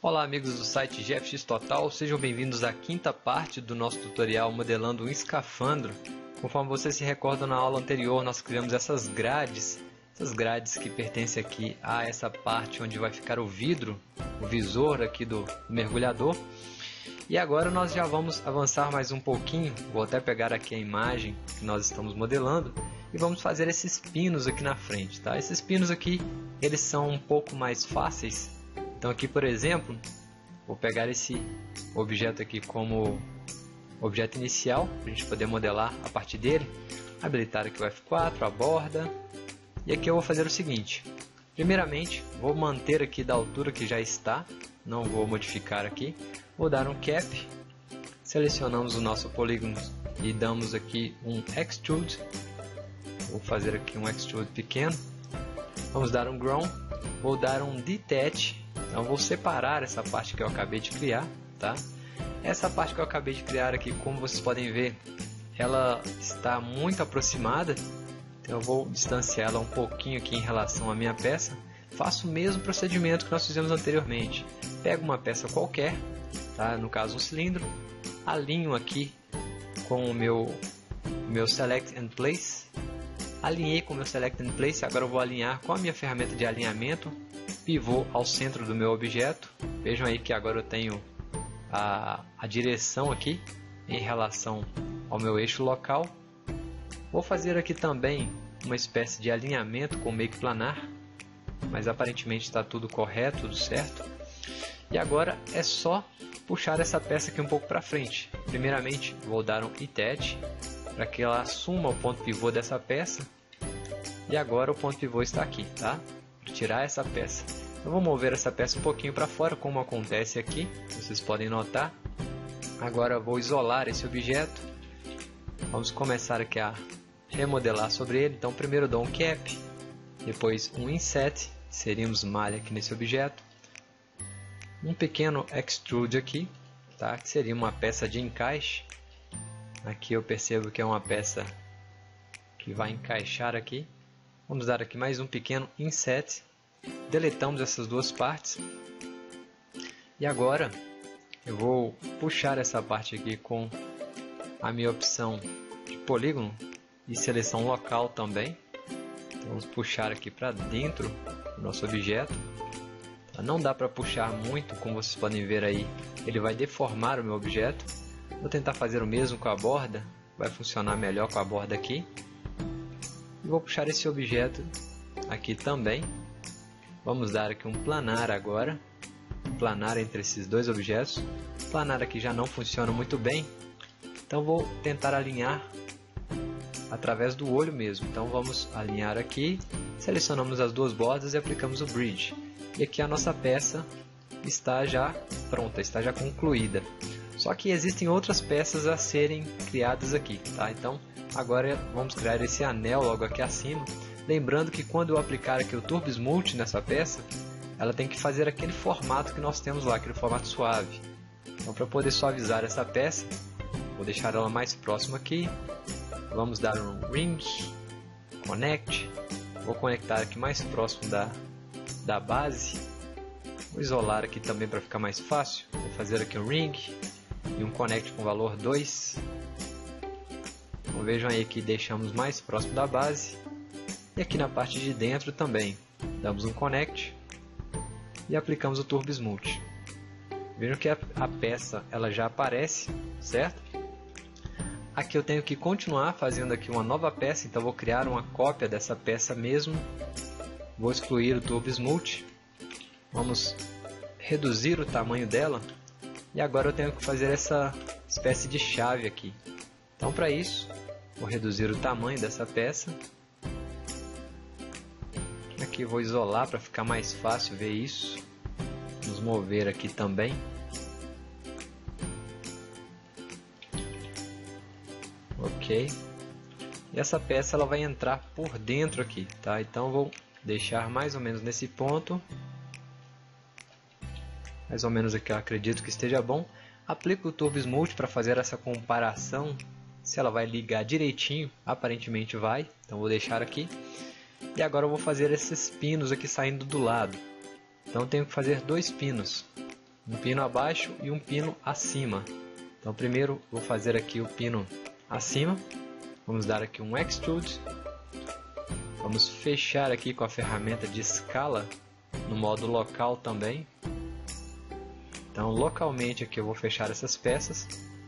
Olá amigos do site GFX Total, sejam bem-vindos à quinta parte do nosso tutorial modelando um escafandro. Conforme vocês se recordam, na aula anterior nós criamos essas grades que pertencem aqui a essa parte onde vai ficar o vidro, o visor aqui do mergulhador. E agora nós já vamos avançar mais um pouquinho, vou até pegar aqui a imagem que nós estamos modelando e vamos fazer esses pinos aqui na frente, tá? Esses pinos aqui, eles são um pouco mais fáceis. Então aqui, por exemplo, vou pegar esse objeto aqui como objeto inicial, para a gente poder modelar a partir dele. Habilitar aqui o F4, a borda. E aqui eu vou fazer o seguinte. Primeiramente, vou manter aqui da altura que já está, não vou modificar aqui. Vou dar um Cap, selecionamos o nosso polígono e damos aqui um Extrude. Vou fazer aqui um Extrude pequeno. Vamos dar um Grown, vou dar um Detach. Então vou separar essa parte que eu acabei de criar, tá? Essa parte que eu acabei de criar aqui, como vocês podem ver, ela está muito aproximada. Então eu vou distanciar ela um pouquinho aqui em relação à minha peça. Faço o mesmo procedimento que nós fizemos anteriormente. Pego uma peça qualquer, tá? No caso um cilindro, alinho aqui com o meu Select and Place. Alinhei com o meu Select and Place, agora eu vou alinhar com a minha ferramenta de alinhamento. Pivô ao centro do meu objeto. Vejam aí que agora eu tenho a direção aqui em relação ao meu eixo local. Vou fazer aqui também uma espécie de alinhamento com o make planar, mas aparentemente está tudo correto, tudo certo. E agora é só puxar essa peça aqui um pouco para frente. Primeiramente vou dar um Detach para que ela assuma o ponto pivô dessa peça. E agora o ponto pivô está aqui, tá? Tirar essa peça. Eu vou mover essa peça um pouquinho para fora, como acontece aqui, vocês podem notar. Agora eu vou isolar esse objeto. Vamos começar aqui a remodelar sobre ele. Então primeiro eu dou um Cap, depois um Inset, inserimos malha aqui nesse objeto. Um pequeno Extrude aqui, tá? Que seria uma peça de encaixe. Aqui eu percebo que é uma peça que vai encaixar aqui. Vamos dar aqui mais um pequeno Inset. Deletamos essas duas partes. E agora eu vou puxar essa parte aqui com a minha opção de polígono e seleção local também. Então, vamos puxar aqui para dentro do nosso objeto. Não dá para puxar muito, como vocês podem ver aí, ele vai deformar o meu objeto. Vou tentar fazer o mesmo com a borda, vai funcionar melhor com a borda aqui. E vou puxar esse objeto aqui também. Vamos dar aqui um planar agora. Planar entre esses dois objetos. Planar aqui já não funciona muito bem. Então vou tentar alinhar através do olho mesmo. Então vamos alinhar aqui. Selecionamos as duas bordas e aplicamos o Bridge. E aqui a nossa peça está já pronta, está já concluída. Só que existem outras peças a serem criadas aqui, tá? Então agora vamos criar esse anel logo aqui acima. Lembrando que quando eu aplicar aqui o Turbo Smooth nessa peça, ela tem que fazer aquele formato que nós temos lá, aquele formato suave. Então para poder suavizar essa peça, vou deixar ela mais próxima aqui. Vamos dar um Ring, Connect. Vou conectar aqui mais próximo da base. Vou isolar aqui também para ficar mais fácil. Vou fazer aqui um Ring e um Connect com valor 2. Então, vejam aí que deixamos mais próximo da base. E aqui na parte de dentro também, damos um Connect e aplicamos o Turbo Smooth. Vejam que a peça ela já aparece, certo? Aqui eu tenho que continuar fazendo aqui uma nova peça, então vou criar uma cópia dessa peça mesmo. Vou excluir o Turbo Smooth. Vamos reduzir o tamanho dela. E agora eu tenho que fazer essa espécie de chave aqui. Então para isso, vou reduzir o tamanho dessa peça. Aqui vou isolar para ficar mais fácil ver isso. Vamos mover aqui também. Ok. E essa peça ela vai entrar por dentro aqui, tá? Então vou deixar mais ou menos nesse ponto. Mais ou menos aqui eu acredito que esteja bom. Aplico o Turbo Smooth para fazer essa comparação. Se ela vai ligar direitinho, aparentemente vai. Então vou deixar aqui. E agora eu vou fazer esses pinos aqui saindo do lado. Então eu tenho que fazer dois pinos. um pino abaixo e um pino acima. Então primeiro vou fazer aqui o pino acima, vamos dar aqui um Extrude, vamos fechar aqui com a ferramenta de escala no modo local também. Então localmente aqui eu vou fechar essas peças.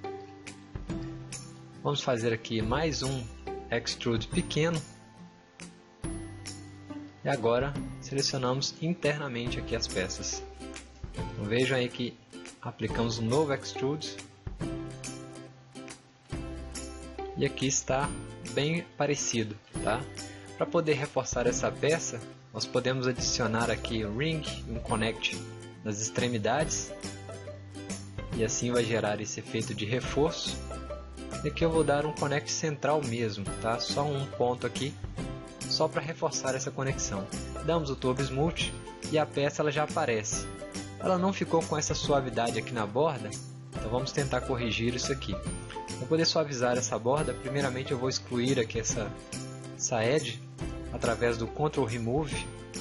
Vamos fazer aqui mais um Extrude pequeno. E agora selecionamos internamente aqui as peças. Então, vejam aí que aplicamos um novo Extrude. E aqui está bem parecido, tá? Para poder reforçar essa peça, nós podemos adicionar aqui um Ring e um Connect nas extremidades. E assim vai gerar esse efeito de reforço. E aqui eu vou dar um Connect central mesmo, tá? Só um ponto aqui, só para reforçar essa conexão. Damos o Turbo Smooth e a peça ela já aparece. Ela não ficou com essa suavidade aqui na borda, então vamos tentar corrigir isso aqui. Para poder suavizar essa borda, primeiramente eu vou excluir aqui essa edge através do Ctrl Remove.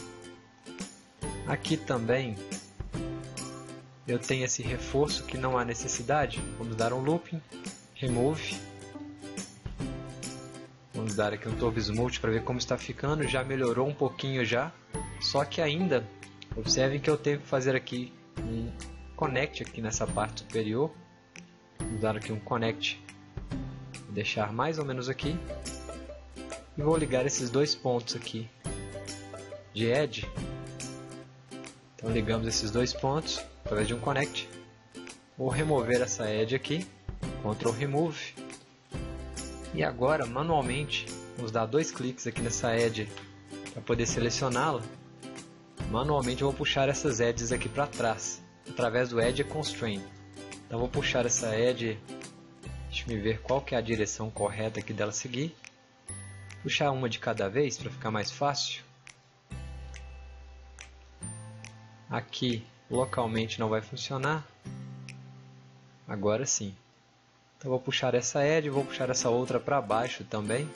Aqui também eu tenho esse reforço que não há necessidade. Vamos dar um Looping, Remove. Vamos dar aqui um Turbo Smooth para ver como está ficando. Já melhorou um pouquinho já, só que ainda observem que eu tenho que fazer aqui um Connect aqui nessa parte superior. Vou dar aqui um Connect, vou deixar mais ou menos aqui. E vou ligar esses dois pontos aqui de Edge. Então ligamos esses dois pontos através de um Connect. Vou remover essa Edge aqui, Ctrl Remove. E agora manualmente vamos dar dois cliques aqui nessa Edge para poder selecioná-la. Manualmente eu vou puxar essas edges aqui para trás através do Edge Constraint. Então vou puxar essa edge, deixa eu ver qual que é a direção correta aqui dela seguir. Puxar uma de cada vez para ficar mais fácil. Aqui localmente não vai funcionar. Agora sim. Então vou puxar essa edge, vou puxar essa outra para baixo também.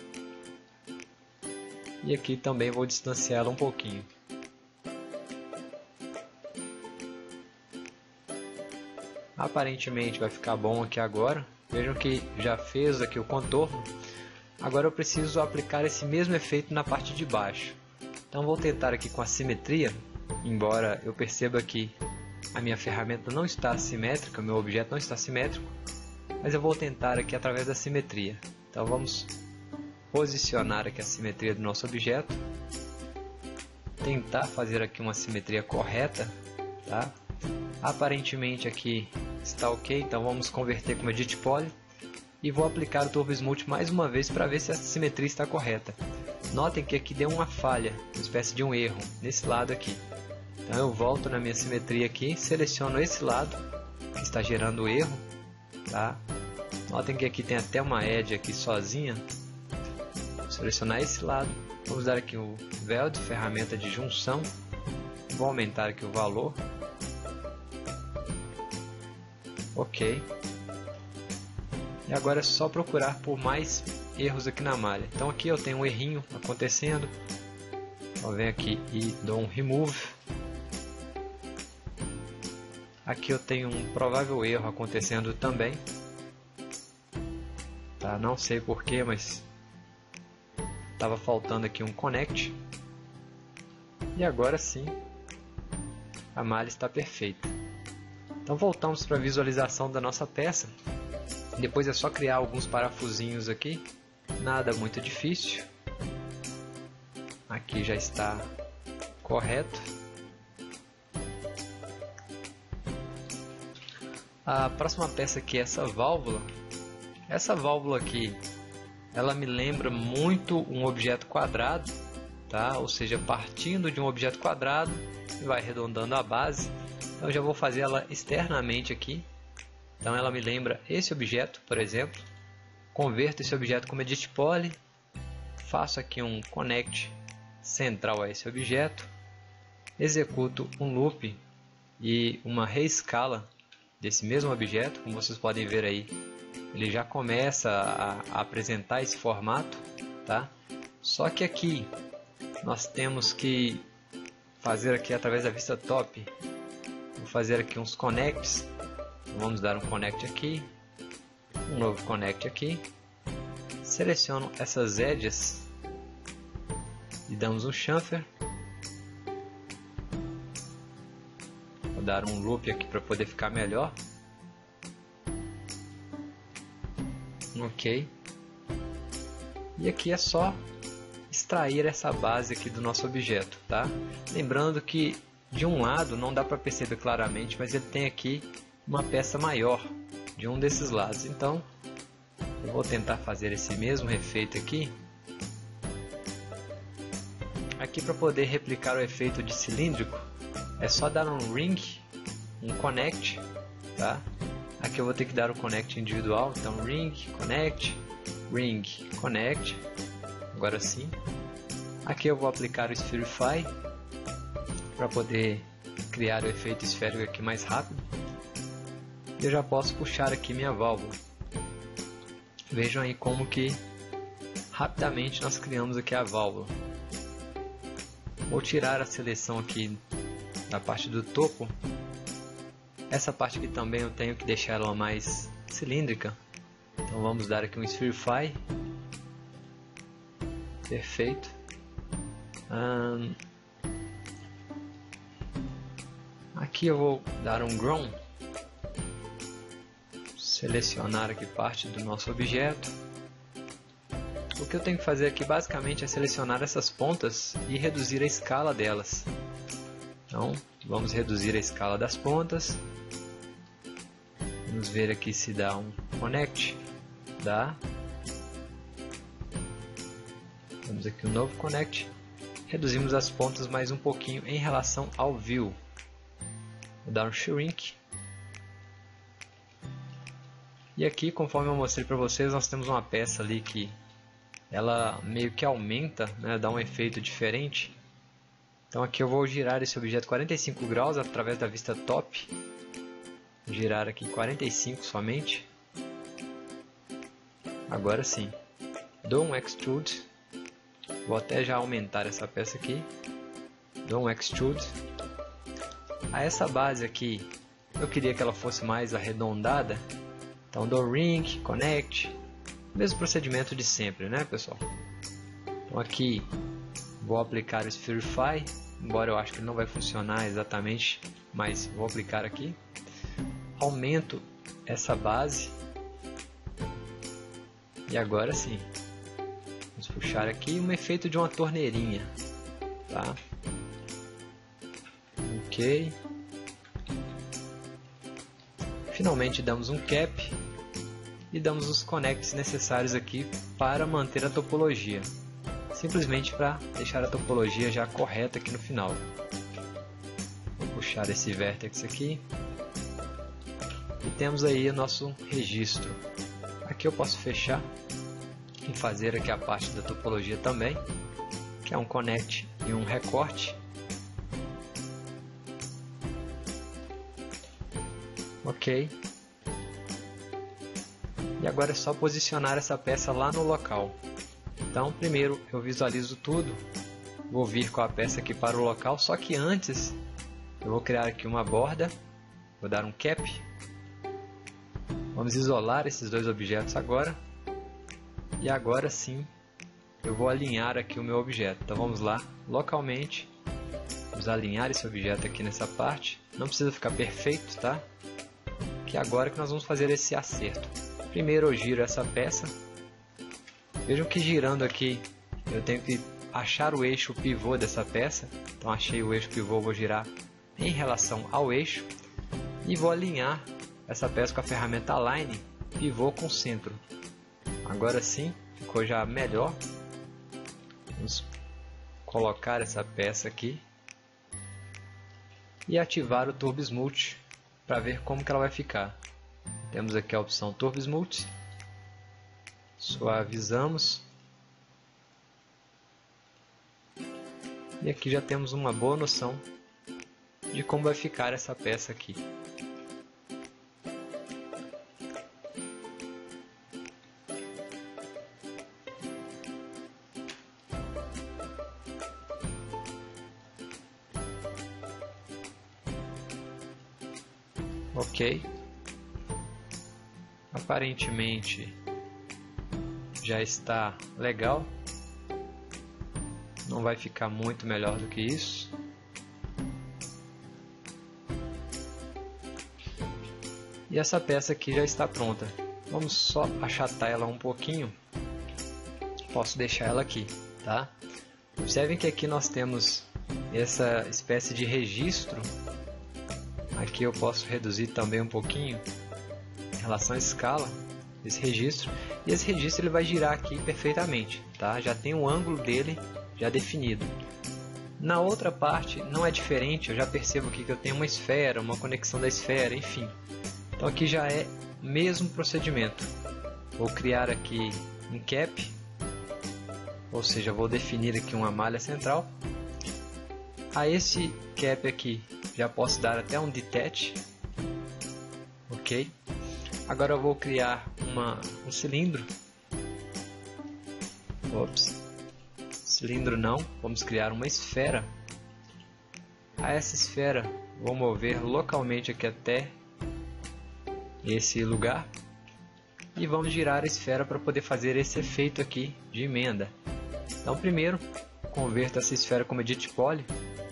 E aqui também vou distanciá-la um pouquinho. Aparentemente vai ficar bom aqui agora. Vejam que já fez aqui o contorno. Agora eu preciso aplicar esse mesmo efeito na parte de baixo. Então vou tentar aqui com a simetria. Embora eu perceba que a minha ferramenta não está simétrica, meu objeto não está simétrico. Mas eu vou tentar aqui através da simetria. Então vamos posicionar aqui a simetria do nosso objeto. Tentar fazer aqui uma simetria correta, tá? Aparentemente aqui está ok, então vamos converter como Edit Poly. E vou aplicar o Turbo Smooth mais uma vez para ver se a simetria está correta. Notem que aqui deu uma falha, uma espécie de um erro, nesse lado aqui. Então eu volto na minha simetria aqui, seleciono esse lado, que está gerando o erro. Tá? Notem que aqui tem até uma edge aqui sozinha. Vou selecionar esse lado. Vamos dar aqui o Weld, ferramenta de junção. Vou aumentar aqui o valor. Ok. E agora é só procurar por mais erros aqui na malha. Então aqui eu tenho um errinho acontecendo. Eu venho aqui e dou um Remove. Aqui eu tenho um provável erro acontecendo também. Tá, não sei porquê, mas estava faltando aqui um Connect. E agora sim, a malha está perfeita. Então voltamos para a visualização da nossa peça. Depois é só criar alguns parafusinhos aqui. Nada muito difícil. Aqui já está correto. A próxima peça aqui é essa válvula. Essa válvula aqui, ela me lembra muito um objeto quadrado, tá? Ou seja, partindo de um objeto quadrado e vai arredondando a base. Então eu já vou fazer ela externamente aqui. Então ela me lembra esse objeto, por exemplo. Converto esse objeto como Edit Poly. Faço aqui um Connect central a esse objeto. Executo um loop e uma reescala desse mesmo objeto. Como vocês podem ver aí, ele já começa a apresentar esse formato, tá? Só que aqui nós temos que fazer aqui através da vista top Vou fazer aqui uns connects. Vamos dar um connect aqui, um novo connect aqui. Seleciono essas edges e damos um chamfer. Vou dar um loop aqui para poder ficar melhor. Ok. E aqui é só extrair essa base aqui do nosso objeto, tá? Lembrando que de um lado não dá para perceber claramente, mas ele tem aqui uma peça maior de um desses lados. Então eu vou tentar fazer esse mesmo efeito aqui. Aqui para poder replicar o efeito de cilíndrico é só dar um ring, um connect, tá? Aqui eu vou ter que dar o connect individual, então ring, connect, agora sim. Aqui eu vou aplicar o Spherify para poder criar o efeito esférico aqui mais rápido. E eu já posso puxar aqui minha válvula. Vejam aí como que rapidamente nós criamos aqui a válvula. Vou tirar a seleção aqui da parte do topo. Essa parte aqui também eu tenho que deixar ela mais cilíndrica. Então vamos dar aqui um Spherify. Perfeito. Aqui eu vou dar um Grown. Selecionar aqui parte do nosso objeto. O que eu tenho que fazer aqui basicamente é selecionar essas pontas e reduzir a escala delas. Então vamos reduzir a escala das pontas. Vamos ver aqui se dá um connect. Dá. Temos aqui um novo connect. Reduzimos as pontas mais um pouquinho em relação ao view. Vou dar um shrink. E aqui, conforme eu mostrei para vocês, nós temos uma peça ali que ela meio que aumenta, né, dá um efeito diferente. Então aqui eu vou girar esse objeto 45 graus através da vista top. Girar aqui 45 somente. Agora sim. Dou um extrude. Vou até já aumentar essa peça aqui. Dou um extrude. A essa base aqui, eu queria que ela fosse mais arredondada. Então dou ring, connect. Mesmo procedimento de sempre, né, pessoal? Então aqui vou aplicar o Spherify. Embora eu acho que ele não vai funcionar exatamente, mas vou aplicar aqui. Aumento essa base. E agora sim. Vamos puxar aqui um efeito de uma torneirinha. Tá? Ok. Finalmente damos um cap. E damos os connects necessários aqui para manter a topologia. Simplesmente para deixar a topologia já correta aqui no final. Vou puxar esse vértex aqui. E temos aí o nosso registro. Aqui eu posso fechar e fazer aqui a parte da topologia também, que é um connect e um recorte. Ok. E agora é só posicionar essa peça lá no local. Então primeiro eu visualizo tudo, vou vir com a peça aqui para o local, só que antes eu vou criar aqui uma borda, vou dar um cap. Vamos isolar esses dois objetos agora. E agora sim eu vou alinhar aqui o meu objeto. Então vamos lá, localmente, vamos alinhar esse objeto aqui nessa parte. Não precisa ficar perfeito, tá? Que é agora que nós vamos fazer esse acerto. Primeiro eu giro essa peça. Vejam que girando aqui eu tenho que achar o eixo pivô dessa peça. Então achei o eixo pivô, vou girar em relação ao eixo. E vou alinhar essa peça com a ferramenta Align, pivô com centro. Agora sim, ficou já melhor. Vamos colocar essa peça aqui. E ativar o Turbo Smooth para ver como que ela vai ficar. Temos aqui a opção Turbo Smooth. Suavizamos. E aqui já temos uma boa noção de como vai ficar essa peça aqui. Ok. Aparentemente já está legal. Não vai ficar muito melhor do que isso. E essa peça aqui já está pronta. Vamos só achatar ela um pouquinho. Posso deixar ela aqui, tá? Observem que aqui nós temos essa espécie de registro. Aqui eu posso reduzir também um pouquinho em relação à escala desse registro. E esse registro ele vai girar aqui perfeitamente, tá? Já tem o ângulo dele já definido. Na outra parte não é diferente, eu já percebo aqui que eu tenho uma esfera, uma conexão da esfera, enfim. Então aqui já é o mesmo procedimento. Vou criar aqui um cap, ou seja, vou definir aqui uma malha central. A esse cap aqui já posso dar até um detach, ok? Agora eu vou criar um cilindro. Ops. Cilindro não, vamos criar uma esfera. A essa esfera vou mover localmente aqui até esse lugar e vamos girar a esfera para poder fazer esse efeito aqui de emenda. Então primeiro converto essa esfera como Edit Poly.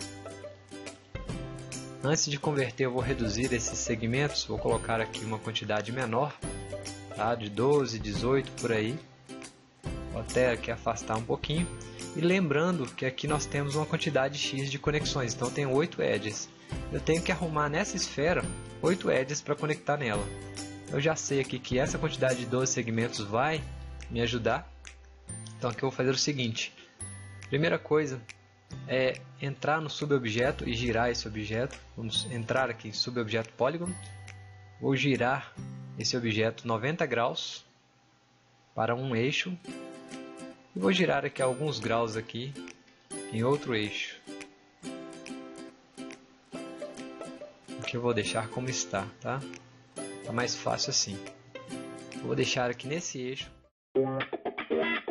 Antes de converter eu vou reduzir esses segmentos, vou colocar aqui uma quantidade menor, tá? De 12, 18 por aí. Vou até aqui afastar um pouquinho. E lembrando que aqui nós temos uma quantidade X de conexões, então tem 8 edges. Eu tenho que arrumar nessa esfera 8 edges para conectar nela. Eu já sei aqui que essa quantidade de 12 segmentos vai me ajudar. Então aqui eu vou fazer o seguinte. Primeira coisa é entrar no subobjeto e girar esse objeto. Vamos entrar aqui em subobjeto Polygon. Vou girar esse objeto 90 graus para um eixo. E vou girar aqui alguns graus aqui em outro eixo. Aqui eu vou deixar como está, tá? Tá mais fácil assim. Vou deixar aqui nesse eixo.